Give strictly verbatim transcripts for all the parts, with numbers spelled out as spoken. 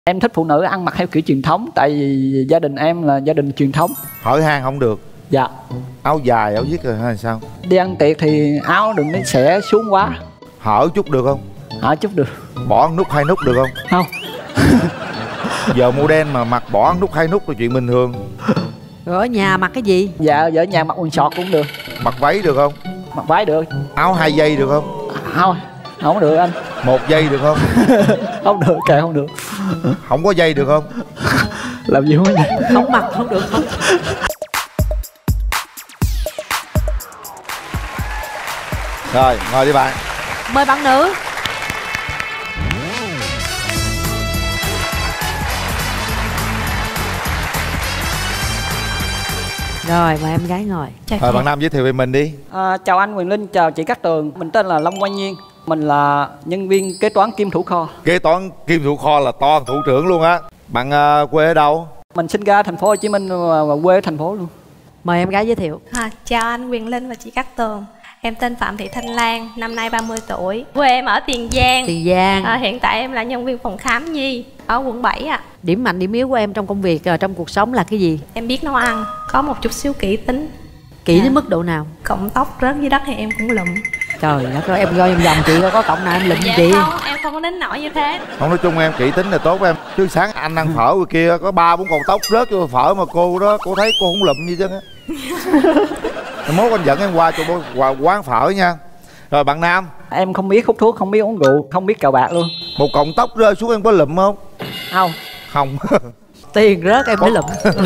Em thích phụ nữ ăn mặc theo kiểu truyền thống. Tại vì gia đình em là gia đình truyền thống. Hỏi han không được. Dạ. Áo dài, áo viết rồi hay sao? Đi ăn tiệc thì áo đừng nó xẻ xuống quá. Hở chút được không? Hở chút được. Bỏ nút hai nút được không? Không. Giờ model mà mặc bỏ nút hai nút là chuyện bình thường. Rồi ở nhà mặc cái gì? Dạ ở nhà mặc quần sọt cũng được. Mặc váy được không? Mặc váy được. Áo hai dây được không? Không, không được anh. Một dây được không? Không được, kệ không được. Không có dây được không? Làm gì không vậy? Không mặc không được không? Rồi, ngồi đi bạn. Mời bạn nữ. Rồi, mời em gái ngồi. Chào Rồi, bạn nam giới thiệu về mình đi. À, chào anh Quyền Linh, chào chị Cát Tường. Mình tên là Long Quang Nhiên. Mình là nhân viên kế toán kiêm thủ kho. Kế toán kiêm thủ kho là to thủ trưởng luôn á. Bạn uh, quê ở đâu? Mình sinh ra thành phố Hồ Chí Minh và quê ở thành phố luôn. Mời em gái giới thiệu. À, chào anh Quyền Linh và chị Cát Tường. Em tên Phạm Thị Thanh Lan, năm nay ba mươi tuổi. Quê em ở Tiền Giang. Tiền Giang. À, hiện tại em là nhân viên phòng khám nhi ở quận bảy ạ. À. Điểm mạnh, điểm yếu của em trong công việc, trong cuộc sống là cái gì? Em biết nấu ăn, có một chút xíu kỹ tính. Kỹ à. đến mức độ nào? Cọng tóc rớt dưới đất thì em cũng lụm. Trời đất ơi, em coi vòng vòng chị có cộng nào em lụm dạ chị? Không, em không có đến nỗi như thế. Không, nói chung em kỹ tính là tốt em. Chứ sáng anh ăn phở ngoài kia có ba bốn cọng tóc rớt vô phở mà cô đó, cô thấy cô không lụm gì chứ á. Mốt anh dẫn em qua chỗ qua quán phở nha. Rồi bạn nam. Em không biết hút thuốc, không biết uống rượu, không biết cờ bạc luôn. Một cọng tóc rơi xuống em có lụm không? Không. Không. Tiền rớt em mới lụm.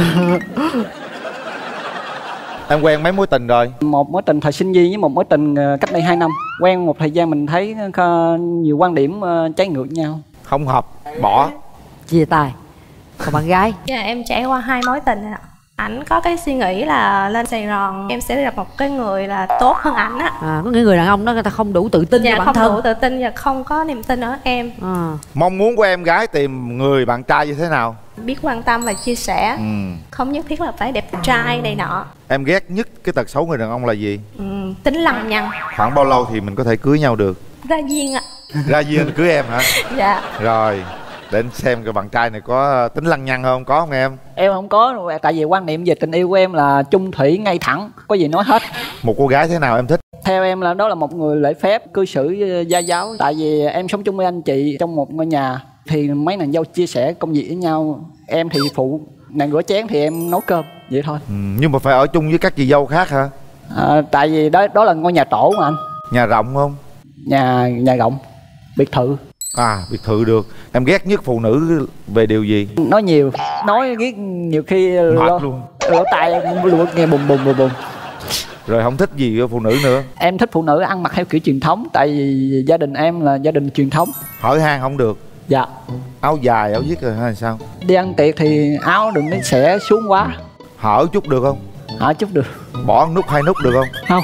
Em quen mấy mối tình rồi? Một mối tình thời sinh viên với một mối tình cách đây hai năm. Quen một thời gian mình thấy nhiều quan điểm trái ngược nhau. Không hợp, bỏ. Chia tay. Còn bạn gái? Dạ em trải qua hai mối tình ạ. Ảnh có cái suy nghĩ là lên Sài Gòn em sẽ gặp một cái người là tốt hơn ảnh á. À, có những người đàn ông đó người ta không đủ tự tin dạ, vào bản không thân. đủ tự tin và không có niềm tin ở em. À. Mong muốn của em gái tìm người bạn trai như thế nào? Biết quan tâm và chia sẻ. Ừ. Không nhất thiết là phải đẹp trai này nọ. Em ghét nhất cái tật xấu người đàn ông là gì? Ừ, tính lằng nhằng. Khoảng bao lâu thì mình có thể cưới nhau được? Ra duyên ạ. Ra duyên cưới em hả? Dạ. Rồi, để anh xem cái bạn trai này có tính lăng nhăng không? Có không em? Em không có, tại vì quan niệm về tình yêu của em là chung thủy ngay thẳng, có gì nói hết. Một cô gái thế nào em thích? Theo em là đó là một người lễ phép, cư xử gia giáo. Tại vì em sống chung với anh chị trong một ngôi nhà thì mấy nàng dâu chia sẻ công việc với nhau. Em thì phụ, nàng rửa chén thì em nấu cơm, vậy thôi. Ừ, nhưng mà phải ở chung với các chị dâu khác hả? À, tại vì đó đó là ngôi nhà tổ mà anh. Nhà rộng không? Nhà nhà rộng, biệt thự. À, biệt thự được. Em ghét nhất phụ nữ về điều gì? Nói nhiều, nói ghét nhiều khi mệt lỗ, luôn. lỗ tai luôn nghe bùng bùng bùng bùng. Rồi không thích gì ở phụ nữ nữa? Em thích phụ nữ ăn mặc theo kiểu truyền thống. Tại vì gia đình em là gia đình truyền thống. Hỏi han không được. Dạ. Áo dài, áo viết rồi hay sao? Đi ăn tiệc thì áo đừng nó xẻ xuống quá. Hở chút được không? Hở chút được. Bỏ nút hai nút được không? Không.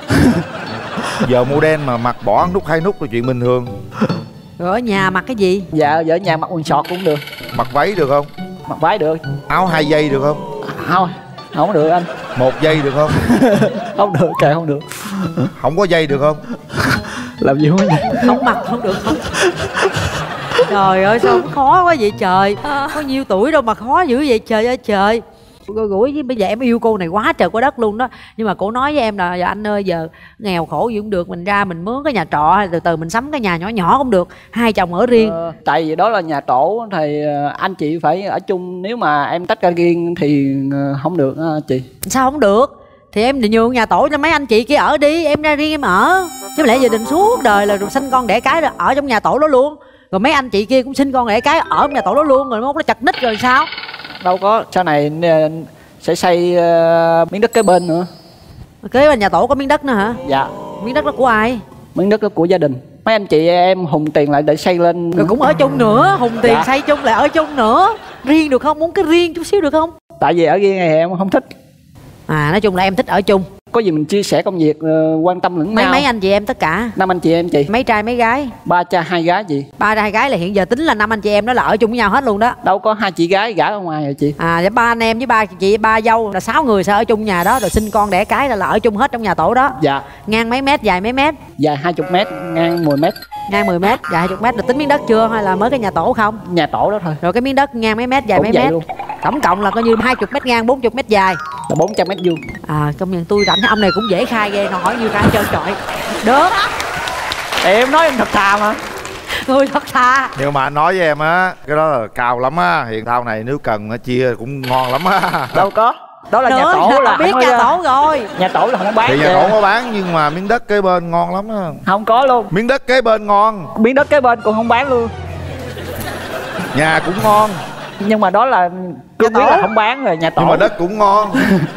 Giờ model mà mặc bỏ nút hai nút là chuyện bình thường. Rồi ở nhà mặc cái gì? Dạ ở nhà mặc quần sọt cũng được. Mặc váy được không? Mặc váy được. Áo hai dây được không? Không, không được anh. Một dây được không? Không được, kệ không được. Không có dây được không? Làm gì không vậy? Không mặc không được không? Trời ơi sao khó quá vậy trời. Có nhiêu tuổi đâu mà khó dữ vậy trời ơi trời. Gũi với bây giờ em yêu cô này quá trời quá đất luôn đó. Nhưng mà cổ nói với em là anh ơi giờ nghèo khổ gì cũng được, mình ra mình mướn cái nhà trọ hay từ từ mình sắm cái nhà nhỏ nhỏ cũng được, hai chồng ở riêng. Ờ, tại vì đó là nhà tổ thì anh chị phải ở chung. Nếu mà em tách ra riêng thì không được á chị. Sao không được? Thì em định nhường nhà tổ cho mấy anh chị kia ở đi, em ra riêng em ở. Chứ mà lẽ giờ định suốt đời là sinh con đẻ cái ở trong nhà tổ đó luôn. Rồi mấy anh chị kia cũng sinh con đẻ cái ở trong nhà tổ đó luôn, rồi mốt nó chặt ních rồi sao? Đâu có, sau này sẽ xây uh, miếng đất kế bên nữa. Kế bên nhà tổ có miếng đất nữa hả? Dạ. Miếng đất đó của ai? Miếng đất đó của gia đình. Mấy anh chị em hùng tiền lại để xây lên. Rồi cũng ở chung nữa, hùng tiền dạ. xây chung lại ở chung nữa. Riêng được không? Muốn cái riêng chút xíu được không? Tại vì ở riêng này em không thích. À nói chung là em thích ở chung. Có gì mình chia sẻ công việc, uh, quan tâm lẫn Mấy nhau. mấy anh chị em tất cả? Năm anh chị em chị. Mấy trai mấy gái? Ba trai hai gái chị. Ba trai hai gái là hiện giờ tính là năm anh chị em đó là ở chung với nhau hết luôn đó. Đâu có hai chị gái gả ở ngoài rồi chị. À với ba anh em với ba chị ba dâu là sáu người sẽ ở chung nhà đó, rồi sinh con đẻ cái là, là ở chung hết trong nhà tổ đó. Dạ. Ngang mấy mét, dài mấy mét? Dài hai mươi mét, ngang mười mét. Ngang mười mét, dài hai mươi mét. Rồi tính miếng đất chưa hay là mới cái nhà tổ không? Nhà tổ đó thôi. Rồi cái miếng đất ngang mấy mét, dài Cũng mấy vậy mét luôn. Tổng cộng là coi như hai mươi mét ngang, bốn mươi mét dài, là bốn trăm mét vuông. À công nhận tôi rảnh, ông này cũng dễ khai ghê, nó hỏi nhiêu khai trơn trọi. Được. Em nói em thật thà mà. Tôi thật thà. Nhưng mà anh nói với em á, cái đó là cao lắm á. Hiện thao này nếu cần nó chia cũng ngon lắm á. Đâu có. Đó là Nữa, nhà tổ là biết nhà tổ rồi. Nhà tổ là không có bán. Thì nhà tổ có bán nhưng mà miếng đất kế bên ngon lắm á. Không có luôn. Miếng đất kế bên ngon. Miếng đất kế bên cũng không bán luôn. Nhà cũng ngon. Nhưng mà đó là cứ biết là không bán rồi, nhà tổ. Nhưng mà đất cũng ngon.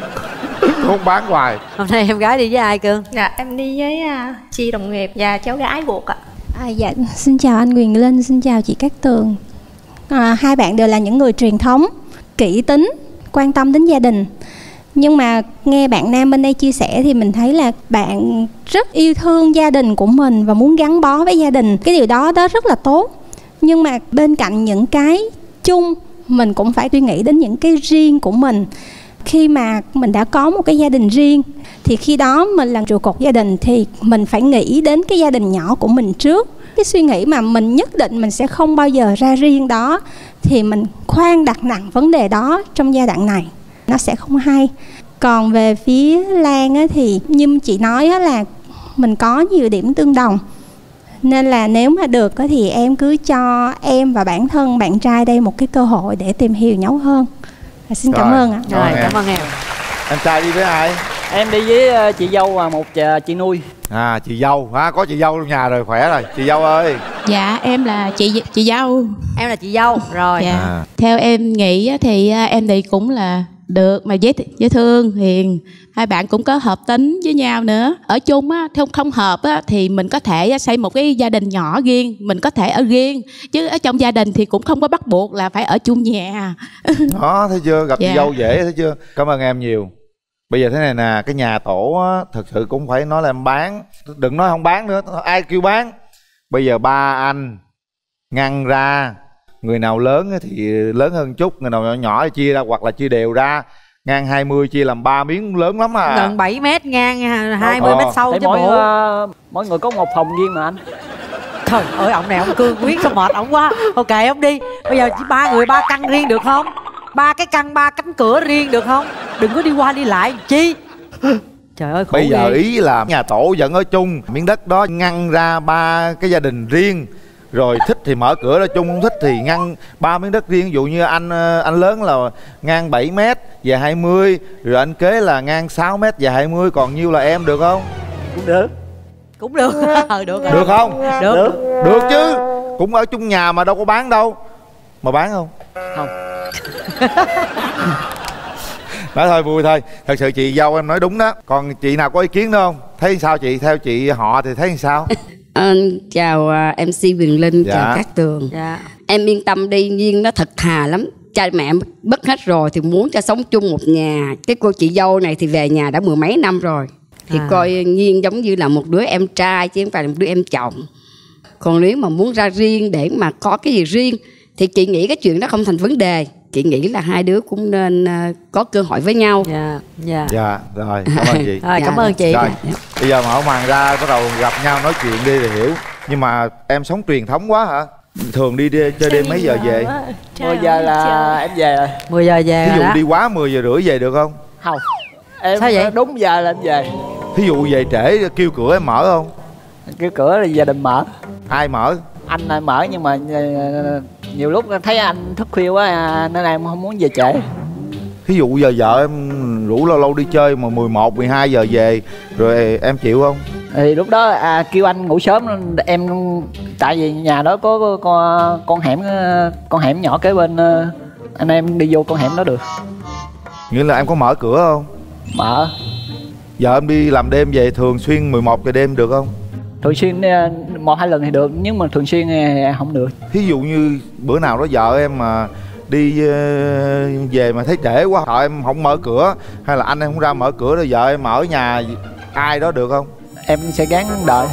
Không bán hoài. Hôm nay em gái đi với ai Cương? Dạ em đi với uh, chị đồng nghiệp và cháu gái ruột ạ. À, dạ xin chào anh Quyền Linh, xin chào chị Cát Tường. À, hai bạn đều là những người truyền thống, kỹ tính, quan tâm đến gia đình. Nhưng mà nghe bạn nam bên đây chia sẻ thì mình thấy là bạn rất yêu thương gia đình của mình và muốn gắn bó với gia đình. Cái điều đó đó rất là tốt. Nhưng mà bên cạnh những cái chung, mình cũng phải suy nghĩ đến những cái riêng của mình. Khi mà mình đã có một cái gia đình riêng thì khi đó mình là trụ cột gia đình thì mình phải nghĩ đến cái gia đình nhỏ của mình trước. Cái suy nghĩ mà mình nhất định mình sẽ không bao giờ ra riêng đó thì mình khoan đặt nặng vấn đề đó trong giai đoạn này, nó sẽ không hay. Còn về phía Lan á, thì như chị nói á, là mình có nhiều điểm tương đồng. Nên là nếu mà được á, thì em cứ cho em và bản thân bạn trai đây một cái cơ hội để tìm hiểu nhau hơn. À, xin Rồi, cảm ơn ạ. Rồi, Rồi, cảm em. ơn em. Anh trai đi với ai? Em đi với chị dâu và một chị nuôi. À chị dâu, à, có chị dâu trong nhà rồi, khỏe rồi. Chị dâu ơi. Dạ em là chị chị dâu. Em là chị dâu rồi. Dạ. À. Theo em nghĩ á, thì à, em thì cũng là được mà dễ dễ thương hiền, hai bạn cũng có hợp tính với nhau nữa. Ở chung á, không không hợp á, thì mình có thể xây một cái gia đình nhỏ riêng, mình có thể ở riêng, chứ ở trong gia đình thì cũng không có bắt buộc là phải ở chung nhà. Đó thấy chưa, gặp Dạ. chị dâu dễ thấy chưa. Cảm ơn em nhiều. Bây giờ thế này nè, cái nhà tổ á, thật sự cũng phải nói là em bán. Đừng nói không bán nữa, ai kêu bán. Bây giờ ba anh ngăn ra, người nào lớn thì lớn hơn chút, người nào nhỏ nhỏ thì chia ra hoặc là chia đều ra. Ngang hai mươi chia làm ba miếng lớn lắm à. Gần bảy mét ngang, hai mươi Ờ. mét sâu Thấy chứ mỗi, bộ. uh, mỗi người có một phòng riêng mà anh. Trời ơi ông này ông Cương quyết sao mệt ông quá. Ok ông đi. Bây giờ chỉ ba người ba căn riêng được không? Ba cái căn ba cánh cửa riêng được không? Đừng có đi qua đi lại chi. Trời ơi khổ Bây giờ ghê. ý là nhà tổ vẫn ở chung, miếng đất đó ngăn ra ba cái gia đình riêng. Rồi thích thì mở cửa ra chung, không thích thì ngăn ba miếng đất riêng. Ví dụ như anh anh lớn là ngang bảy mét và hai mươi, rồi anh kế là ngang sáu mét và hai mươi, còn nhiêu là em được không? Cũng được. Cũng được. Ờ được rồi. Được không? Được. Được. Được chứ, cũng ở chung nhà mà đâu có bán đâu. Mà bán không? Không. Nói thôi vui thôi. Thật sự chị dâu em nói đúng đó. Còn chị nào có ý kiến nữa không? Thấy sao chị? Theo chị họ thì thấy sao? À, chào uh, em xê Quyền Linh, Dạ. chào các Tường. Dạ. Em yên tâm đi, Duyên nó thật thà lắm. Cha mẹ mất hết rồi thì muốn cho sống chung một nhà. Cái cô chị dâu này thì về nhà đã mười mấy năm rồi. Thì À. coi Nhiên giống như là một đứa em trai chứ không phải là một đứa em chồng. Còn nếu mà muốn ra riêng để mà có cái gì riêng thì chị nghĩ cái chuyện đó không thành vấn đề. Chị nghĩ là hai đứa cũng nên uh, có cơ hội với nhau. Dạ. Dạ. Dạ, rồi, cảm ơn chị. Rồi cảm Dạ. ơn chị. Rồi, bây giờ mở màn ra bắt đầu gặp nhau nói chuyện đi thì hiểu. Nhưng mà em sống truyền thống quá hả? Thường đi, đi chơi đêm mấy giờ về? mười giờ là em về rồi. mười giờ về Ví rồi dụ đó. đi quá mười giờ rưỡi về được không? Không. Em Sao vậy? đúng giờ là em về. Thí dụ về trễ kêu cửa em mở không? Cái cửa là gia đình mở. Ai mở? Anh lại mở nhưng mà ờ, nhiều lúc thấy anh thức khuya quá à, nên em không muốn về trễ. Thí dụ giờ vợ em rủ lâu lâu đi chơi mà mười một, mười hai giờ về rồi em chịu không? Thì lúc đó à, kêu anh ngủ sớm em, tại vì nhà đó có con con hẻm con hẻm nhỏ kế bên, anh em đi vô con hẻm đó được. Nghĩa là em có mở cửa không? Mở. Giờ em đi làm đêm về thường xuyên mười một giờ đêm được không? Thường xuyên một hai lần thì được, nhưng mà thường xuyên thì không được. Thí dụ như bữa nào đó vợ em mà đi uh, về mà thấy trễ quá, họ em không mở cửa, hay là anh em không ra mở cửa rồi vợ em ở nhà ai đó được không? Em sẽ gắng đợi.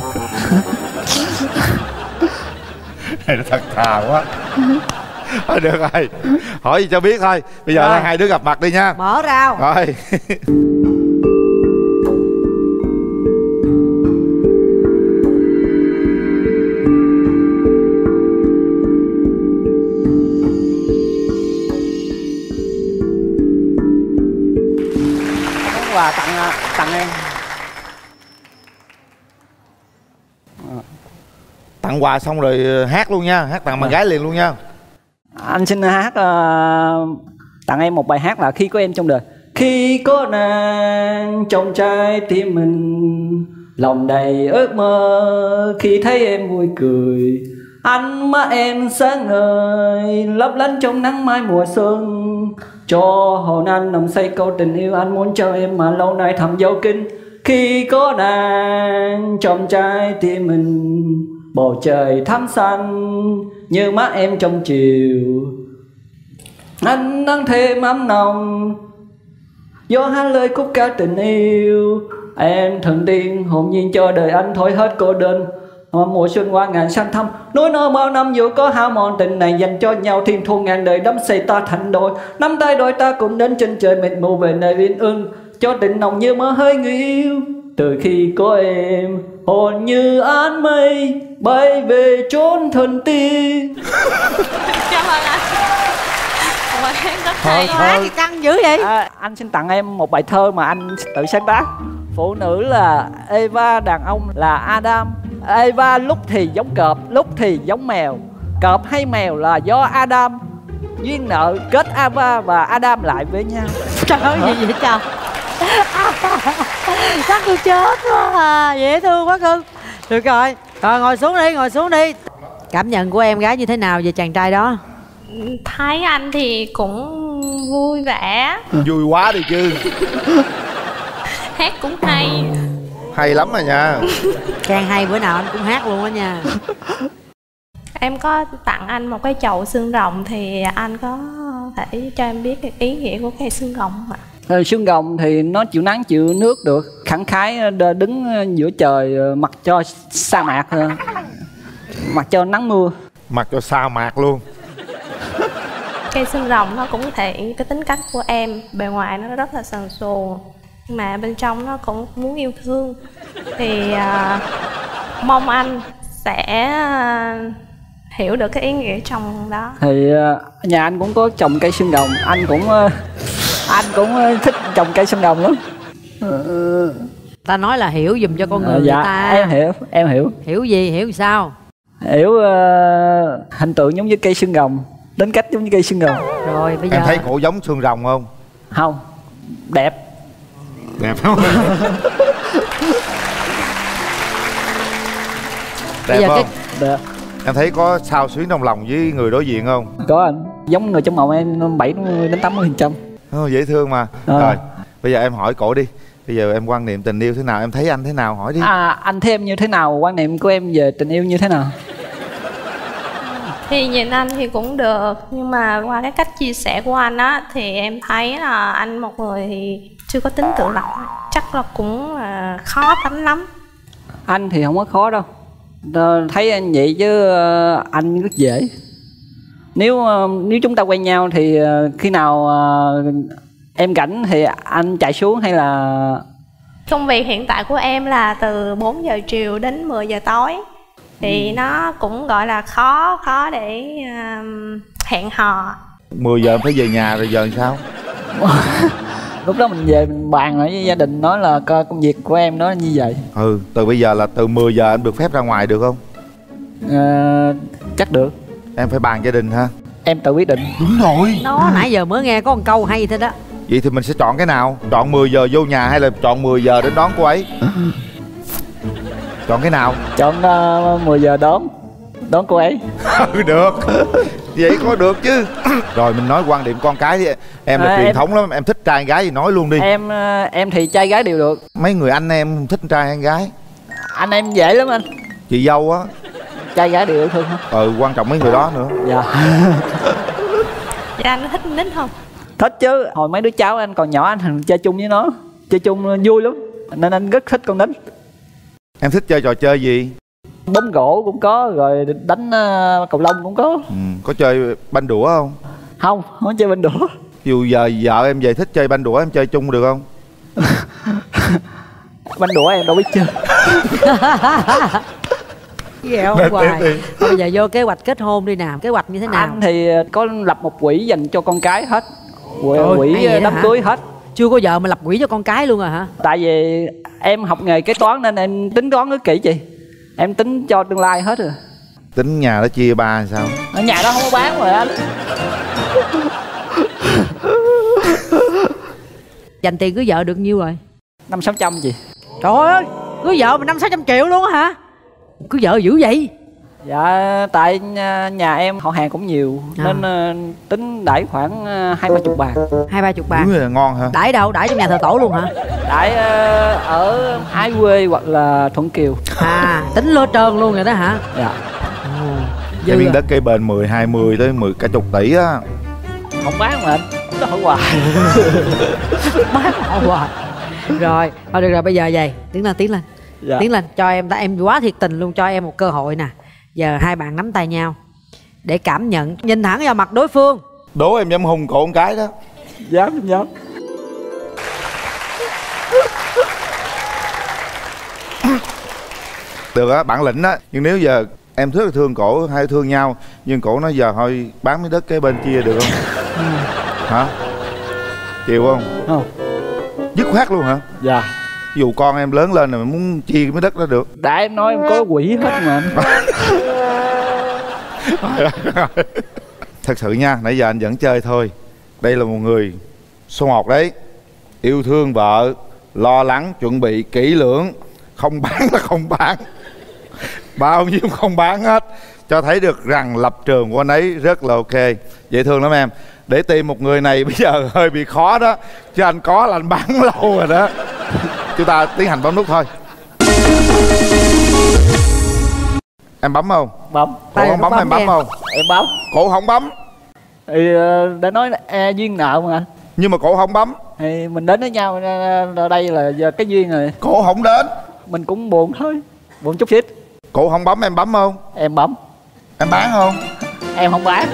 Này nó thật thà quá. Thôi được rồi, hỏi gì cho biết thôi. Bây giờ là hai đứa gặp mặt đi nha. Mở rào. Rồi. Quà tặng tặng em. Tặng quà xong rồi hát luôn nha, hát tặng bạn gái liền luôn nha. Anh xin hát uh, tặng em một bài hát là Khi Có Em Trong Đời. Khi có nàng trong trái tim mình, lòng đầy ước mơ khi thấy em vui cười. Ánh mắt em sáng ngời lấp lánh trong nắng mai mùa xuân, cho hồn anh nằm say câu tình yêu anh muốn cho em mà lâu nay thầm dấu kín. Khi có nàng trong trái tim mình, bầu trời thắm xanh như mắt em trong chiều. Anh nắng thêm ấm nồng gió hát lời khúc ca tình yêu. Em thần tiên hồn nhiên cho đời anh thôi hết cô đơn. Mùa xuân qua ngàn xanh thăm, núi non bao năm dù có hao mòn, tình này dành cho nhau thiên thu ngàn đời đắm say ta thành đôi. Nắm tay đôi ta cùng đến trên trời mịt mù về nơi yên ưng, cho tình nồng như mơ hơi người yêu. Từ khi có em hồn như áng mây bay về chốn thần tiên. Cảm ơn anh. Ủa, em rất hay. Hát thì căng dữ vậy. À, anh xin tặng em một bài thơ mà anh tự sáng tác. Phụ nữ là Eva, đàn ông là Adam. Eva lúc thì giống cọp, lúc thì giống mèo. Cọp hay mèo là do Adam. Duyên nợ kết Eva và Adam lại với nhau. Trời ơi gì vậy trời. Chắc tôi chết quá à. Dễ thương quá cưng. Được rồi, rồi ngồi xuống đi, ngồi xuống đi. Cảm nhận của em gái như thế nào về chàng trai đó? Thấy anh thì cũng vui vẻ, Vui quá đi chứ. hát cũng hay. Hay lắm rồi nha. Càng hay bữa nào anh cũng hát luôn đó nha. Em có tặng anh một cái chậu xương rồng, thì anh có thể cho em biết cái ý nghĩa của cái xương rồng không ạ? Ờ, xương rồng thì nó chịu nắng chịu nước được, khẳng khái đứng giữa trời mặc cho sa mạc, mặc cho nắng mưa, Mặc cho sa mạc luôn. Cây xương rồng nó cũng thể hiện cái tính cách của em. Bề ngoài nó rất là sần sùa, nhưng mà bên trong nó cũng muốn yêu thương. Thì uh, mong anh sẽ uh, hiểu được cái ý nghĩa trong đó. Thì uh, nhà anh cũng có trồng cây xương rồng, anh cũng uh, anh cũng uh, thích trồng cây xương rồng lắm. Uh, Ta nói là hiểu dùm cho con người uh, dạ, người ta. em hiểu, em hiểu. Hiểu gì, hiểu sao? Hiểu uh, hình tượng giống như cây xương rồng, tính cách giống như cây xương rồng. Rồi bây giờ Em thấy cổ giống xương rồng không? Không, đẹp. Đẹp không? Đẹp không? cái... Đẹp. Em thấy có xao xuyến trong lòng với người đối diện không? Có anh, giống người trong mộng em bảy mươi đến tám mươi phần trăm. Oh, dễ thương mà. À. Rồi, bây giờ em hỏi cổ đi. Bây giờ em quan niệm tình yêu thế nào? Em thấy anh thế nào? Hỏi đi. À, anh thấy em như thế nào? Quan niệm của em về tình yêu như thế nào? Thì nhìn anh thì cũng được, nhưng mà qua cái cách chia sẻ của anh á, thì em thấy là anh một người thì chưa có tính tự lập, chắc là cũng là khó tánh lắm. Anh thì không có khó đâu. Ờ, thấy anh vậy chứ ờ, anh rất dễ. Nếu ờ, nếu chúng ta quen nhau thì ờ, khi nào ờ, em rảnh thì anh chạy xuống hay là... Công việc hiện tại của em là từ bốn giờ chiều đến mười giờ tối. Thì ừ. nó cũng gọi là khó khó để uh, hẹn hò. mười giờ em phải về nhà rồi giờ sao? Lúc đó mình về mình bàn lại với gia đình, nói là công việc của em nó như vậy. Ừ, từ bây giờ là từ mười giờ em được phép ra ngoài được không? Ờ, chắc được. Em phải bàn gia đình ha. Em tự quyết định. Đúng rồi. Nó nãy giờ mới nghe có một câu hay thế đó. Vậy thì mình sẽ chọn cái nào? Chọn mười giờ vô nhà hay là chọn mười giờ đến đón cô ấy? Chọn cái nào? Chọn uh, mười giờ đón đón cô ấy. Ừ, được. Vậy có được chứ. Rồi mình nói quan điểm con cái đi. Em là à, truyền em... thống lắm, em thích trai gái thì nói luôn đi. Em uh, em thì trai gái đều được. Mấy người anh em thích trai hay gái? Anh em dễ lắm anh. Chị dâu á? Trai gái đều thương. Ừ, quan trọng mấy người đó nữa. Dạ. Dạ anh có thích nít không? Thích chứ, hồi mấy đứa cháu anh còn nhỏ anh thường chơi chung với nó, chơi chung vui lắm, nên anh rất thích con nít. Em thích chơi trò chơi gì? Bóng rổ cũng có, rồi đánh uh, cầu lông cũng có. Ừ, có chơi banh đũa không? Không, không chơi banh đũa. Dù giờ vợ em về thích chơi banh đũa em chơi chung được không? Banh đũa em đâu biết chơi. Ghẹo hoài. Bây giờ vô kế hoạch kết hôn đi nào, kế hoạch như thế nào? Anh thì có lập một quỹ dành cho con cái hết, quỹ, Ôi, quỹ đám cưới hết. Chưa có vợ mà lập quỹ cho con cái luôn à hả? Tại vì em học nghề kế toán nên em tính toán rất kỹ chị. Em tính cho tương lai hết rồi. Tính nhà đó chia ba hay sao? Ở nhà đó không có bán rồi anh. Dành tiền cưới vợ được nhiêu rồi? Năm sáu trăm gì. Trời ơi, cưới vợ mà năm sáu trăm triệu luôn á hả? Cưới vợ dữ vậy? Dạ tại nhà, nhà em họ hàng cũng nhiều à. Nên uh, tính đãi khoảng uh, hai ba chục bạc. Hai ba chục bạc. Đúng là ngon hả? Đãi đâu? Đãi trong nhà thờ tổ luôn hả? Đãi uh, ở Ái Quê hoặc là Thuận Kiều. À, tính lô trơn luôn rồi đó hả? Dạ. Cái miếng đất cây bền mười, hai mươi tới mười cả chục tỷ á. Không bán mà anh, nó hỏi hoài. Bán hỏi hoài. Rồi, thôi được rồi, bây giờ vậy, tiến lên, tiến lên. Dạ. Tiến lên, cho em, em quá thiệt tình luôn, cho em một cơ hội nè. Giờ hai bạn nắm tay nhau để cảm nhận, nhìn thẳng vào mặt đối phương. Đố em dám hung cổ con cái đó. Dám, dám. Được á, bản lĩnh á. Nhưng nếu giờ em rất là thương cổ, hai thương nhau, nhưng cổ nói giờ thôi bán miếng đất kế bên chia được không? Ừ. Hả? Chịu không? Không. Dứt khoát luôn hả? Dạ. Dù con em lớn lên rồi muốn chia cái miếng đất đó được. Đã em nói em có quỹ hết mà anh. Thật sự nha, nãy giờ anh vẫn chơi thôi. Đây là một người số một đấy. Yêu thương vợ, lo lắng, chuẩn bị kỹ lưỡng. Không bán là không bán. Bao nhiêu không bán hết. Cho thấy được rằng lập trường của anh ấy rất là ok. Dễ thương lắm em. Để tìm một người này bây giờ hơi bị khó đó. Chứ anh có là anh bán lâu rồi đó. Chúng ta tiến hành bấm nút thôi. Em bấm không? Bấm. Cổ không bấm, bấm em bấm không? Em bấm. Cổ không bấm. Thì đã nói là e, duyên nợ mà anh. Nhưng mà cổ không bấm. Thì mình đến với nhau, đây là giờ cái duyên rồi. Cổ không đến. Mình cũng buồn thôi. Buồn chút xíu. Cổ không bấm em bấm không? Em bấm. Em bán không? Em không bán.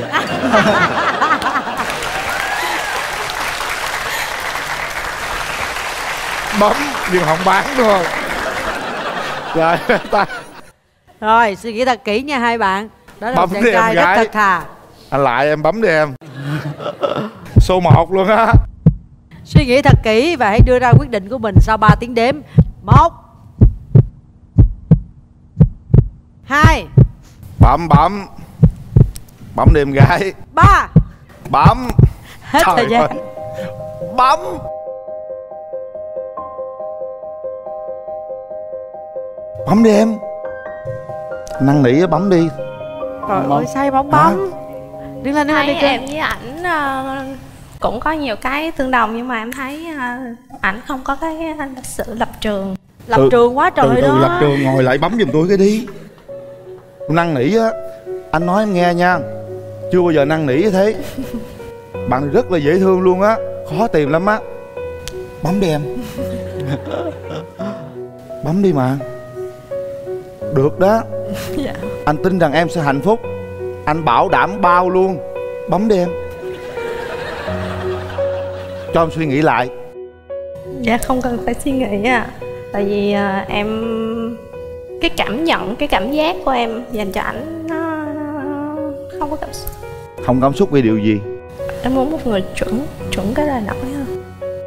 Bấm nhưng không bán đúng không? Rồi ta. Rồi suy nghĩ thật kỹ nha hai bạn. Đó là Bấm một chàng trai rất thật thà. Anh lại em bấm đi em. Số một luôn á. Suy nghĩ thật kỹ và hãy đưa ra quyết định của mình sau ba tiếng đếm. Một, hai, bấm bấm bấm đi em gái. ba. Bấm. Hết trời thời gian. ơi. Bấm. Bấm đi em. Năn nỉ bấm đi. Trời ơi sao bóng bấm. Đứng lên, đứng lên đi Thấy em với ảnh uh, cũng có nhiều cái tương đồng, nhưng mà em thấy uh, ảnh không có cái uh, sự lập trường. Lập từ, trường quá trời từ, từ đó. lập trường ngồi lại bấm giùm tôi cái đi. Năn nỉ á, anh nói em nghe nha, chưa bao giờ năn nỉ như thế. Bạn rất là dễ thương luôn á, khó tìm lắm á. Bấm đi em. Bấm đi mà. Được đó. Dạ. Anh tin rằng em sẽ hạnh phúc. Anh bảo đảm bao luôn. Bấm đi em. Cho em suy nghĩ lại. Dạ không cần phải suy nghĩ à. Tại vì uh, em cái cảm nhận, cái cảm giác của em dành cho ảnh nó, nó không có cảm xúc. Không cảm xúc vì điều gì? Em muốn một người chuẩn, chuẩn cái lời nói thôi.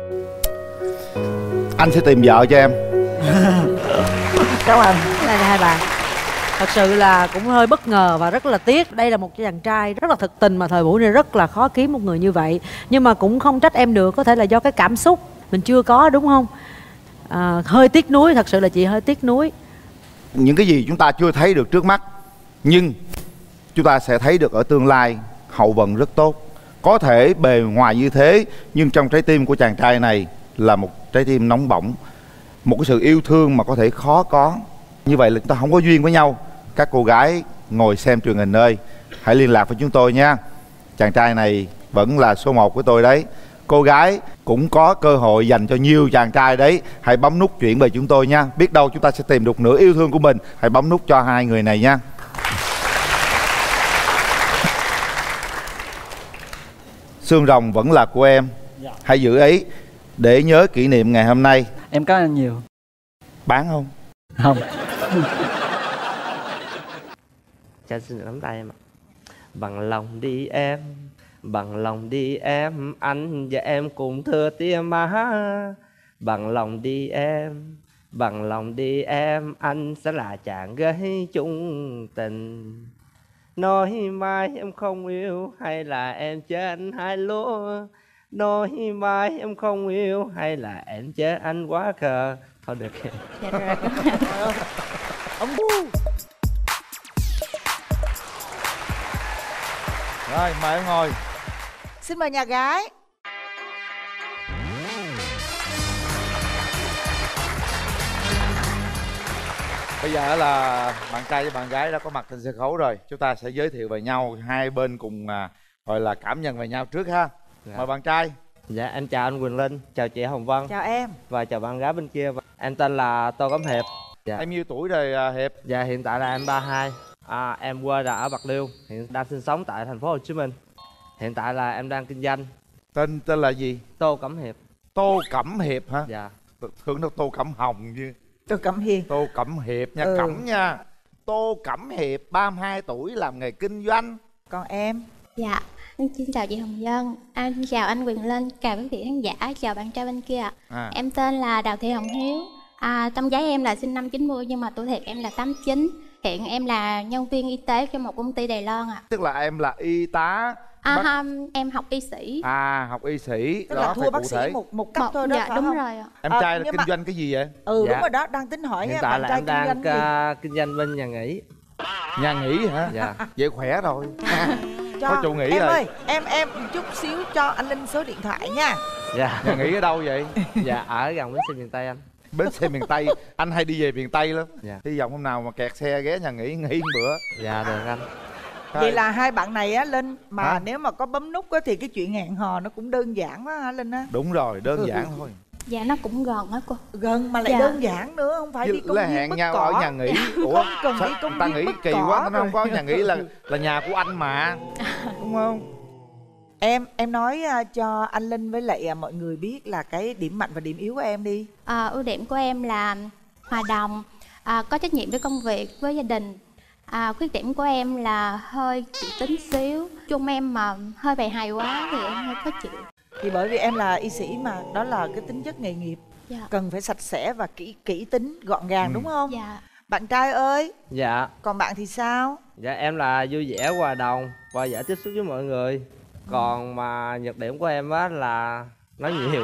Anh sẽ tìm vợ cho em. Cảm ơn. Đây là hai bạn. Thật sự là cũng hơi bất ngờ và rất là tiếc. Đây là một chàng trai rất là thực tình mà thời buổi này rất là khó kiếm một người như vậy. Nhưng mà cũng không trách em được, có thể là do cái cảm xúc mình chưa có, đúng không? À, hơi tiếc nuối, thật sự là chị hơi tiếc nuối. Những cái gì chúng ta chưa thấy được trước mắt, nhưng chúng ta sẽ thấy được ở tương lai. Hậu vận rất tốt. Có thể bề ngoài như thế, nhưng trong trái tim của chàng trai này là một trái tim nóng bỏng, một cái sự yêu thương mà có thể khó có. Như vậy là chúng ta không có duyên với nhau. Các cô gái ngồi xem truyền hình ơi, hãy liên lạc với chúng tôi nha. chàng trai này vẫn là số một của tôi đấy. Cô gái cũng có cơ hội dành cho nhiều chàng trai đấy. Hãy bấm nút chuyển về chúng tôi nha. Biết đâu chúng ta sẽ tìm được nửa yêu thương của mình. Hãy bấm nút cho hai người này nha. Xương rồng vẫn là của em. Hãy giữ ấy để nhớ kỷ niệm ngày hôm nay. Em có nhiều. Bán không? Không. Cho xin nắm tay em ạ. Bằng lòng đi em, bằng lòng đi em, anh và em cùng thưa tia má. Bằng lòng đi em, bằng lòng đi em, anh sẽ là chàng gái chung tình. Nói mai em không yêu hay là em chê anh hai lúa. Nói mai em không yêu hay là em chê anh quá khờ. Thôi được kìa. Dạ rồi. Ông bu. Rồi mời em ngồi. Xin mời nhà gái. Bây giờ là bạn trai với bạn gái đã có mặt trên sân khấu rồi. Chúng ta sẽ giới thiệu về nhau, hai bên cùng à, gọi là cảm nhận về nhau trước ha. Dạ. Mời bạn trai. Dạ em chào anh Quỳnh Linh, chào chị Hồng Vân. Chào em. Và chào bạn gái bên kia. Em tên là Tô Cẩm Hiệp. Dạ. Em nhiêu tuổi rồi à, Hiệp? Dạ hiện tại là em ba mươi hai. À, em quê là ở Bạc Liêu, hiện đang sinh sống tại thành phố Hồ Chí Minh. Hiện tại là em đang kinh doanh. Tên tên là gì? Tô Cẩm Hiệp. Tô Cẩm Hiệp hả? Dạ. Thường nó Tô Cẩm Hồng chứ. Tô Cẩm Hiệp. Tô Cẩm Hiệp nha, Ừ. Cẩm nha. Tô Cẩm Hiệp, ba mươi hai tuổi, làm nghề kinh doanh. Còn em? Dạ, em xin chào chị Hồng Vân, anh xin chào anh Quyền Linh, chào quý vị khán giả, chào bạn trai bên kia. À. Em tên là Đào Thị Hồng Hiếu. À, trong giấy em là sinh năm chín mươi nhưng mà tuổi thiệt em là tám chín. Hiện em là nhân viên y tế cho một công ty Đài Loan ạ. À. Tức là em là y tá. À, bác... không, em học y sĩ. À, học y sĩ. Tức đó, là thua phải bác cụ sĩ thể. một một cấp một, thôi đó, dạ phải đúng không? rồi ạ. Em À, trai là nhưng kinh mà- doanh cái gì vậy? Ừ Dạ. đúng rồi đó, đang tính hỏi Hiện nha, tại bạn là trai em kinh doanh đang gì? uh, kinh doanh bên nhà nghỉ. Nhà nghỉ hả? Dạ. Vậy khỏe rồi. Cho Có chủ nghỉ em rồi. ơi, em em chút xíu cho anh Linh số điện thoại nha. Dạ. Nhà nghỉ ở đâu vậy? Dạ ở gần bến xe miền Tây anh. Bến xe miền Tây. Anh hay đi về miền Tây lắm. Dạ. Hy vọng hôm nào mà kẹt xe ghé nhà nghỉ nghỉ một bữa. Dạ được anh. Vậy là hai bạn này á Linh, mà Hả? nếu mà có bấm nút á thì cái chuyện hẹn hò nó cũng đơn giản quá hả Linh á? Đúng rồi, đơn Ừ. giản thôi. Dạ nó cũng gần á cô. Gần mà lại Dạ. đơn giản nữa, không phải Chứ đi công là viên hẹn bứt nhau cỏ. ở nhà nghỉ. Ủa Không cần sao đi công ta viên nghĩ bứt kỳ cỏ quá, nó không rồi. có nhà nghỉ là là nhà của anh mà. Đúng không? Em em nói à, cho anh Linh với lại à, mọi người biết là cái điểm mạnh và điểm yếu của em đi. À, ưu điểm của em là hòa đồng, à, có trách nhiệm với công việc, với gia đình. À, khuyết điểm của em là hơi kỹ tính xíu. Chung em mà hơi bày hài quá thì em hơi khó chịu. Thì bởi vì em là y sĩ mà, đó là cái tính chất nghề nghiệp. Dạ. Cần phải sạch sẽ và kỹ kỹ tính, gọn gàng Ừ. đúng không? Dạ. Bạn trai ơi, Dạ. còn bạn thì sao? Dạ em là vui vẻ, hòa đồng và dễ tiếp xúc với mọi người. Còn mà nhược điểm của em á là nói nhiều.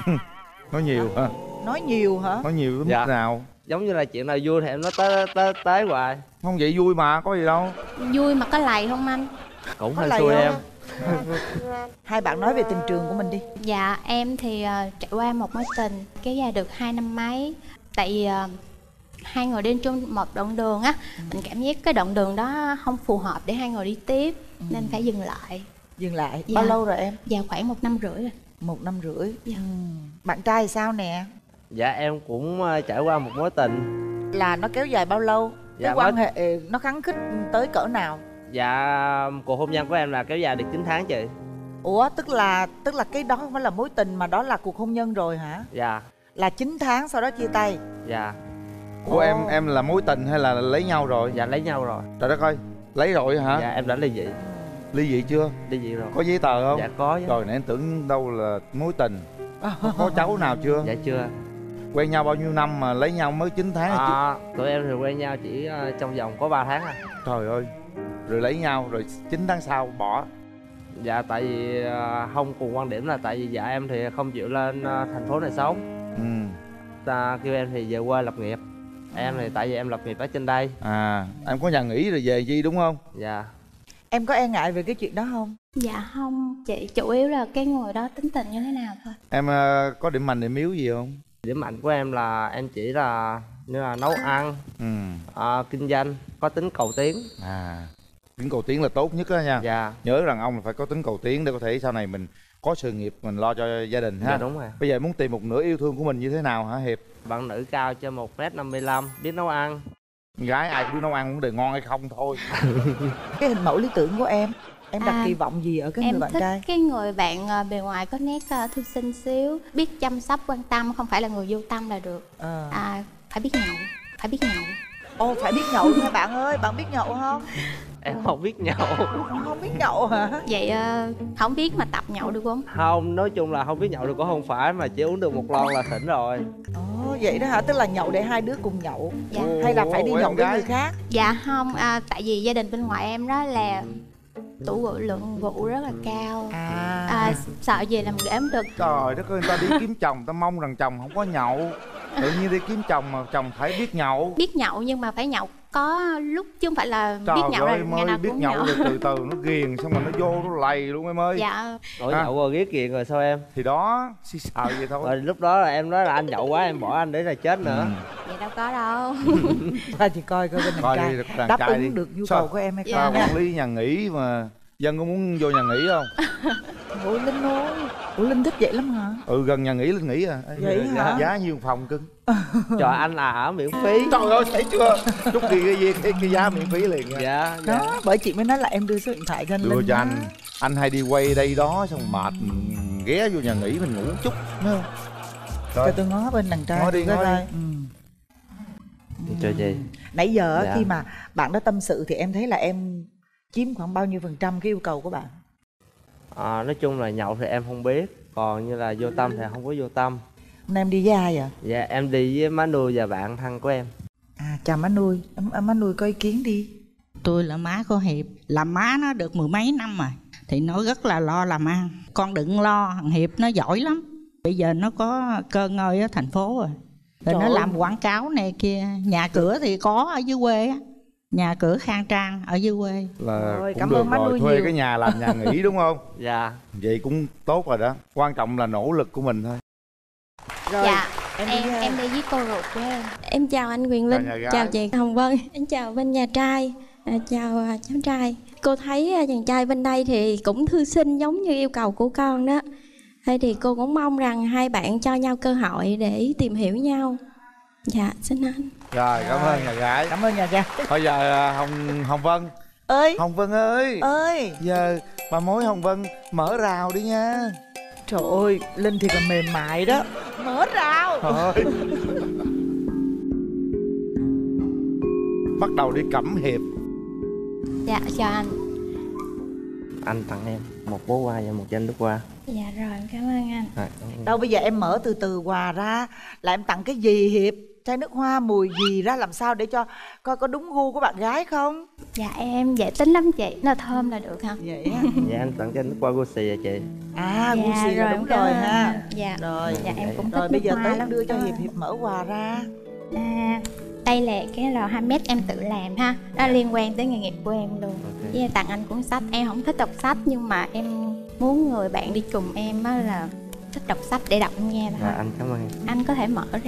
Nói nhiều hả? Nói nhiều hả? Nói nhiều đến Dạ. mức nào? Giống như là chuyện nào vui thì em nói tới tới tới hoài. Không vậy vui mà, có gì đâu. Vui mà có lầy không anh? Cũng Có hơi lầy xui không? em. Hai bạn nói về tình trường của mình đi. Dạ em thì ờ, trải qua một mối tình kéo dài được hai năm mấy. Tại vì ờ, hai người đi chung một đoạn đường á, mình cảm giác cái đoạn đường đó không phù hợp để hai người đi tiếp, nên phải dừng lại. Dừng lại. Dạ. Bao lâu rồi em? Dạ khoảng một năm rưỡi rồi. Một năm rưỡi. Dạ. Ừm. Bạn trai thì sao nè? Dạ em cũng ờ, trải qua một mối tình. Là nó kéo dài bao lâu? Dạ, Cái quan mới- hệ nó khắng khích tới cỡ nào? Dạ cuộc hôn nhân của em là kéo dài được chín tháng chị. Ủa tức là tức là cái đó không phải là mối tình mà đó là cuộc hôn nhân rồi hả? Dạ. Là chín tháng sau đó chia tay. Dạ. Của em em là mối tình hay là lấy nhau rồi? Dạ lấy nhau rồi. Trời đất ơi, lấy rồi hả? Dạ em đã ly dị. Ly dị chưa? Ly dị rồi. Có giấy tờ không? Dạ có chứ. Rồi nãy em tưởng đâu là mối tình. Có, có cháu nào chưa? Dạ chưa. Quen nhau bao nhiêu năm mà lấy nhau mới chín tháng à. À, tụi em thì quen nhau chỉ ờ, trong vòng có ba tháng à. Trời ơi. Rồi lấy nhau rồi chín tháng sau bỏ. Dạ tại vì ờ, không cùng quan điểm là tại vì dạ em thì không chịu lên ờ, thành phố này sống. Ừ. Ta kêu em thì về quê lập nghiệp. Em thì tại vì em lập nghiệp ở trên đây. À, em có nhà nghỉ rồi về chi đúng không? Dạ. Em có e ngại về cái chuyện đó không? Dạ không chị, chủ yếu là cái người đó tính tình như thế nào thôi. Em ờ, có điểm mạnh điểm yếu gì không? Điểm mạnh của em là em chỉ là như là nấu ăn, Ừ. ờ, kinh doanh, có tính cầu tiến. À. Tính cầu tiến là tốt nhất đó nha. Dạ. Nhớ rằng ông là phải có tính cầu tiến để có thể sau này mình có sự nghiệp, mình lo cho gia đình ha. Dạ đúng rồi. Bây giờ muốn tìm một nửa yêu thương của mình như thế nào hả Hiệp? Bạn nữ cao trên một mét năm mươi lăm, biết nấu ăn. Gái ai cũng biết nấu ăn, vấn đề ngon hay không thôi. Cái hình mẫu lý tưởng của em, em đặt À, kỳ vọng gì ở cái em người bạn thích trai? cái người bạn ờ, bề ngoài có nét uh, thư sinh xíu, biết chăm sóc quan tâm, không phải là người vô tâm là được. Ờ. À, phải biết nhậu, phải biết nhậu. Ồ, phải biết nhậu nha bạn ơi, bạn biết nhậu không? Em không biết nhậu. Không, không biết nhậu hả? Vậy ờ, không biết mà tập nhậu được không? Không, nói chung là không biết nhậu được cũng không phải, mà chỉ uống được một lon là thỉnh rồi. Ồ, vậy đó hả? Tức là nhậu để hai đứa cùng nhậu. Dạ. Hay là phải đi Ồ, nhậu em với gái. người khác? Dạ không, à, tại vì gia đình bên ngoại em đó là tủ rượu lượng rượu rất là cao. À, À, sợ gì làm ghẻ không được. Trời đất ơi, người ta đi kiếm chồng, người ta mong rằng chồng không có nhậu. Tự nhiên đi kiếm chồng mà chồng phải biết nhậu. Biết nhậu nhưng mà phải nhậu có lúc, chứ không phải là Trời biết nhậu là ơi, ngày mới nào biết cũng nhậu nhậu. rồi từ từ nó ghiền, xong rồi nó vô nó lầy luôn em ơi. Dạ. Ủa À. nhậu rồi ghét kiền rồi sao em? Thì đó, xí sợ vậy thôi. Rồi lúc đó là em nói là anh nhậu quá em bỏ anh để là chết nữa. Vậy đâu có đâu. thôi thì coi coi bên đàn Coi trai đi, đàn đáp trai ứng đi. được nhu Sao? cầu của em hay Dạ. không Sao nha. quản lý nhà nghỉ mà Dân có muốn vô nhà nghỉ không? Ủa Linh ơi, ủa Linh thích vậy lắm hả? Ừ, gần nhà nghỉ Linh nghỉ à. Vậy hả? Giá nhiêu phòng cưng? Trời anh là ở miễn phí. Trời ơi, thấy chưa? Chút đi cái gì cái, cái giá miễn phí liền nha. Dạ, dạ. Đó, bởi chị mới nói là em đưa số điện thoại cho anh Đưa Linh cho đó. anh. Anh hay đi quay đây đó xong mệt ghé vô nhà nghỉ mình ngủ chút, thấy không? Cho tôi ngó bên đàn trai. Ngó đi, coi ngó đi. coi. Ừ. Chơi gì? Nãy giờ Dạ. khi mà bạn đó tâm sự thì em thấy là em chiếm khoảng bao nhiêu phần trăm cái yêu cầu của bạn? À, nói chung là nhậu thì em không biết, còn như là vô tâm thì không có vô tâm. Hôm nay em đi với ai vậy? Dạ em đi với má nuôi và bạn thân của em. À, chào má nuôi. Em, em má nuôi có ý kiến đi. Tôi là má của Hiệp, làm má nó được mười mấy năm rồi thì nó rất là lo làm ăn. Con đừng lo, thằng Hiệp nó giỏi lắm. Bây giờ nó có cơ ngơi ở thành phố rồi. Rồi Trời nó ơi. làm quảng cáo này kia. Nhà cửa thì có ở dưới quê á. Nhà cửa khang trang ở dưới quê. Là Rồi, cũng cảm được ơn má rồi, nuôi thuê nhiều. cái nhà làm nhà nghỉ đúng không? Dạ. Vậy cũng tốt rồi đó. Quan trọng là nỗ lực của mình thôi. Rồi, Dạ, em em đi với ai? em đi với cô ruột của em. Em chào anh Quyền Linh, Chào nhà gái. chào chị Hồng Vân, em chào bên nhà trai, à, chào à, cháu trai. Cô thấy à, chàng trai bên đây thì cũng thư sinh giống như yêu cầu của con đó. Thế thì cô cũng mong rằng hai bạn cho nhau cơ hội để tìm hiểu nhau. Dạ, xin anh. Rồi, cảm ơn nhà gái. Cảm ơn nhà gái. Bây giờ à, Hồng Hồng Vân. Ơi, Hồng Vân ơi. ơi. Giờ bà mối Hồng Vân mở rào đi nha. Trời ơi, Linh thì còn mềm mại đó. Mở rào. Thôi. Bắt đầu đi Cẩm Hiệp. Dạ, chào anh. Anh tặng em một bó hoa và một chai nước hoa. Dạ rồi, em cảm ơn anh. À, cảm ơn. Đâu bây giờ em mở từ từ quà ra là em tặng cái gì Hiệp? Chai nước hoa mùi gì ra làm sao để cho coi có đúng gu của bạn gái không? Dạ em dễ tính lắm chị, nó thơm là được hả? Vậy á. Dạ anh tặng chai nước hoa Gucci à chị. À, Dạ, Gucci là rồi, đúng cảm rồi ơn ha. anh. Dạ. Rồi, Dạ em cũng thích rồi bây nước giờ hoa tới lắm. đưa cho Hiệp, Hiệp mở quà ra. À, đây là cái lò handmade em tự làm ha. Nó liên quan tới nghề nghiệp của em luôn. Ok. Với tặng anh cuốn sách, em không thích đọc sách nhưng mà em muốn người bạn đi cùng em á là thích đọc sách để đọc nghe thôi. Dạ anh cảm ơn. Anh có thể mở ra.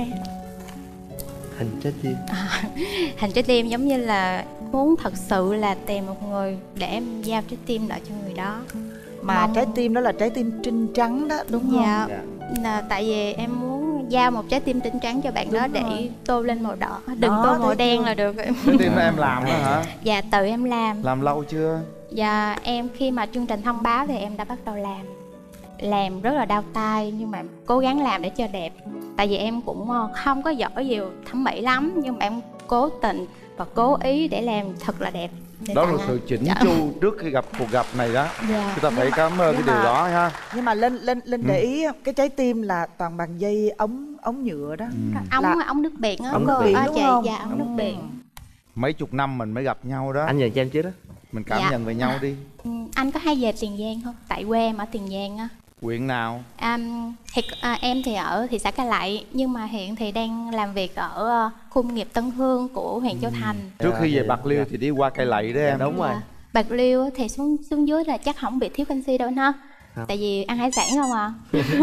Hình trái tim. À, hình trái tim giống như là muốn thật sự là tìm một người để em giao trái tim lại cho người đó. Mà Mong- trái tim đó là trái tim trinh trắng đó, đúng không? Dạ. Dạ. Là tại vì em muốn giao một trái tim trinh trắng cho bạn đó Đúng để rồi. tô lên màu đỏ, đừng Đó, tô thấy màu đen chưa? là được. Cái tim đó em làm đó hả? Dạ tự em làm. Làm lâu chưa? Và em khi mà chương trình thông báo thì em đã bắt đầu làm. Làm rất là đau tay nhưng mà cố gắng làm để cho đẹp. Tại vì em cũng ờ, không có giỏi về thẩm mỹ lắm nhưng mà em cố tình và cố ý để làm thật là đẹp. để Đó tặng là anh. sự chỉnh Dạ. chu trước khi gặp cuộc gặp này đó. Dạ. Chúng ta phải Nhưng mà- cảm ơn cái nhưng điều mà- đó ha. Nhưng mà Linh Linh Linh Ừ. để ý cái trái tim là toàn bằng dây ống ống nhựa đó. Ống Là- ống nước biển á. Ống nước cô. biển Ờ, đúng chị, không? Dạ ống nước biển. Mấy chục năm mình mới gặp nhau đó. Anh nhờ cho em trước đó. Mình cảm Dạ. nhận về nhau đi. Ừ, anh có hay về Tiền Giang không? Tại quê em ở Tiền Giang á. Quyện nào? À, thì, à, em thì ở thị xã Cai Lậy nhưng mà hiện thì đang làm việc ở ờ, khu công nghiệp Tân Hương của huyện Châu Thành. Trước khi về Dạ, Bạc Liêu dạ. thì đi qua Cây Lậy đó Dạ, em. đúng rồi. Dạ. Bạc Liêu thì xuống xuống dưới là chắc không bị thiếu canxi đâu ha. Không. Tại vì ăn hải sản không à.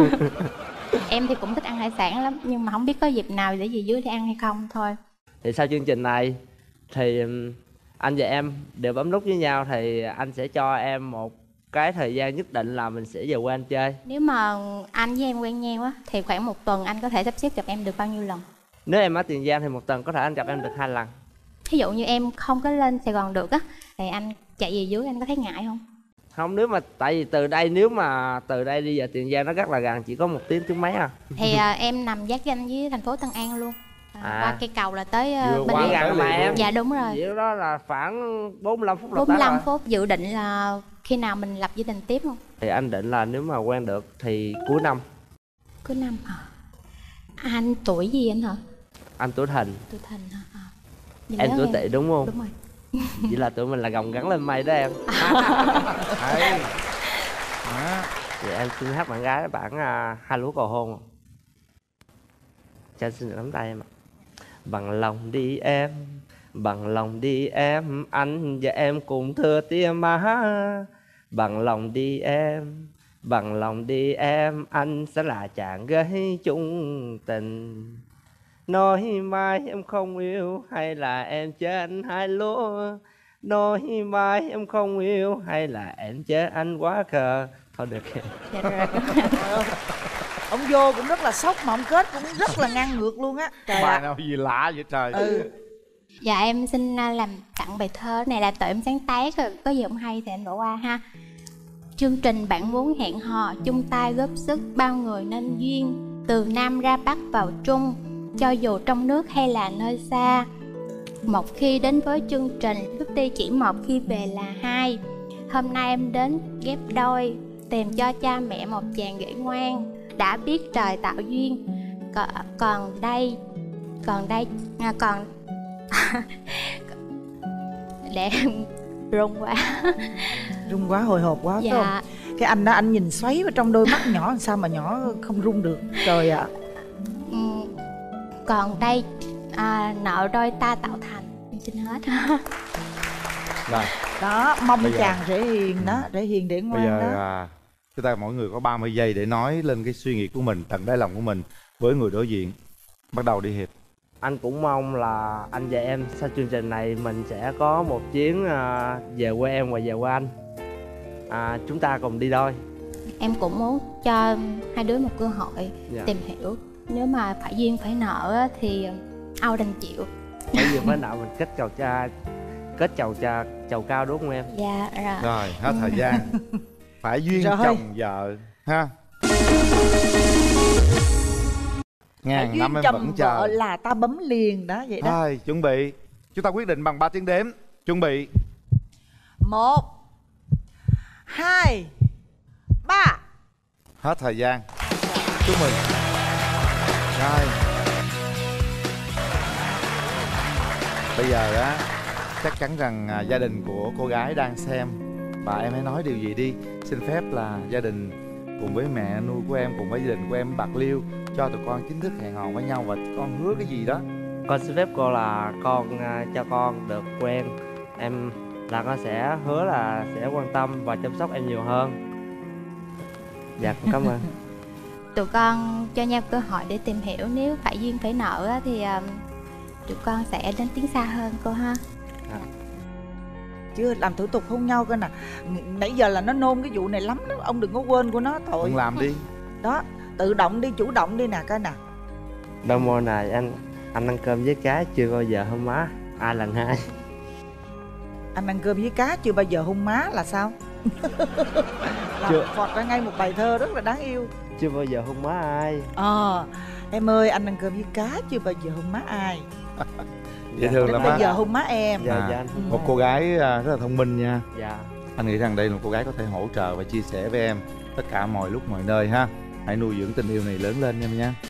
Em thì cũng thích ăn hải sản lắm nhưng mà không biết có dịp nào để về dưới để ăn hay không thôi. Thì sau chương trình này thì ừm, anh và em đều bấm nút với nhau thì anh sẽ cho em một cái thời gian nhất định là mình sẽ về quê anh chơi. Nếu mà anh với em quen nhau á thì khoảng một tuần anh có thể sắp xếp gặp em được bao nhiêu lần? Nếu em ở Tiền Giang thì một tuần có thể anh gặp em được hai lần. Ví dụ như em không có lên Sài Gòn được á thì anh chạy về dưới, anh có thấy ngại không? Không, nếu mà tại vì từ đây nếu mà từ đây đi về Tiền Giang nó rất là gần, chỉ có một tiếng tiếng mấy à. Thì à, em nằm giáp ranh với thành phố Tân An luôn. À, À. Qua cây cầu là tới à, Vừa bên qua kia. gần mà em. Dạ đúng rồi. Vậy đó là khoảng bốn mươi lăm phút là bốn mươi lăm tới rồi. phút. Dự định là khi nào mình lập gia đình tiếp không? Thì anh định là nếu mà quen được thì cuối năm. Cuối năm hả? Anh tuổi gì anh hả? Anh tuổi Thìn. Tuổi Thìn hả? À. Nhìn Em lớn tuổi Tỵ đúng không? Đúng rồi. Vậy là tụi mình là gồng gắn lên mây đó em. Đấy. Đó. Vậy em xin hát bạn gái bản uh, Hai Lúa Cầu Hôn. Cho anh xin được nắm tay em ạ. Bằng lòng đi em, bằng lòng đi em, anh và em cùng thưa tia má. Bằng lòng đi em, bằng lòng đi em, anh sẽ là chàng gái chung tình. Nói mai em không yêu hay là em chê anh hai lúa. Nói mai em không yêu hay là em chê anh quá khờ. Thôi được. Dạ rồi. Ông vô cũng rất là sốc mà ông kết cũng rất là ngang ngược luôn á. Trời Bài ạ. nào gì lạ vậy trời. Ừ. Dạ em xin à, làm tặng bài thơ này là tự em sáng tác rồi, có gì không hay thì anh bỏ qua ha. Chương trình bạn muốn hẹn hò, chung tay góp sức bao người nên duyên. Từ Nam ra Bắc vào Trung, cho dù trong nước hay là nơi xa. Một khi đến với chương trình, bước đi chỉ một khi về là hai. Hôm nay em đến ghép đôi, tìm cho cha mẹ một chàng rể ngoan. Đã biết trời tạo duyên, còn, còn đây, còn đây, à, còn để rung quá. Rung quá, hồi hộp quá phải Dạ. không? Cái anh đó anh nhìn xoáy vào trong đôi mắt nhỏ làm sao mà nhỏ không rung được. Trời ạ. Ừ, còn đây à, nợ đôi ta tạo thành. Em xin hết. Rồi. Đó, mong Bây giờ- chàng rể hiền đó, rể hiền để Bây ngoan giờ đó. à, chúng ta mỗi người có ba mươi giây để nói lên cái suy nghĩ của mình, tận đáy lòng của mình với người đối diện. Bắt đầu đi Hiệp. Anh cũng mong là anh và em sau chương trình này mình sẽ có một chuyến à, về quê em và về quê anh. À, chúng ta cùng đi đôi. Em cũng muốn cho hai đứa một cơ hội Dạ. tìm hiểu. Nếu mà phải duyên phải nợ á, thì ao đành chịu. Bởi vì mới nào mình kết chầu cha, kết chầu cha, chầu cao đúng không em? Dạ rồi. Rồi, hết thời gian. Phải duyên Rồi. chồng vợ ha. Ngàn Phải năm duyên em chồng vẫn vợ chờ. là ta bấm liền đó, vậy đó. Thôi, chuẩn bị. Chúng ta quyết định bằng ba tiếng đếm. Chuẩn bị. Một, hai, ba. Hết thời gian. Chúc mừng. Rồi. Bây giờ á, chắc chắn rằng à, gia đình của cô gái đang xem và em hãy nói điều gì đi. Xin phép là gia đình cùng với mẹ nuôi của em, cùng với gia đình của em Bạc Liêu cho tụi con chính thức hẹn hò với nhau và con hứa cái gì đó. Con xin phép cô là con à, cho con được quen em, là con sẽ hứa là sẽ quan tâm và chăm sóc em nhiều hơn. Dạ con cảm ơn. Tụi con cho nhau cơ hội để tìm hiểu. Nếu phải duyên phải nợ á, thì um, tụi con sẽ đến tiến xa hơn cô ha. Chưa làm thủ tục hôn nhau coi nè. Nãy giờ là nó nôn cái vụ này lắm đó. Ông đừng có quên của nó thôi. Con làm đi. Đó, tự động đi, chủ động đi nè coi nè. Đâu mô này anh anh ăn cơm với cá chưa bao giờ hôn má. Ai lần hai. Anh ăn cơm với cá chưa bao giờ hôn má là sao? Là Chưa. phọt ra ngay một bài thơ rất là đáng yêu. Chưa bao giờ hôn má ai. Ờ, em ơi anh ăn cơm với cá chưa bao giờ hôn má ai. Dễ thương Đến lắm bây á. giờ hôn má em. Dạ dạ anh. Một cô gái à, rất là thông minh nha. Dạ. Anh nghĩ rằng đây là một cô gái có thể hỗ trợ và chia sẻ với em tất cả mọi lúc mọi nơi ha. Hãy nuôi dưỡng tình yêu này lớn lên nha em nha.